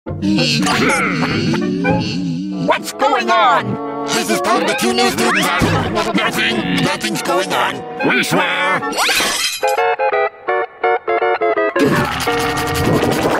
What's going on? This is part of the two new students. Nothing's going on. We swear.